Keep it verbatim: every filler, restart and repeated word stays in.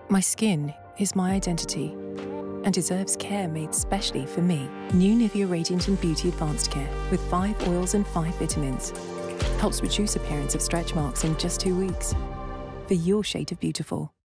My skin is my identity and deserves care made specially for me. New NIVEA Radiant and Beauty Advanced Care with five oils and five vitamins helps reduce appearance of stretch marks in just two weeks for your shade of beautiful.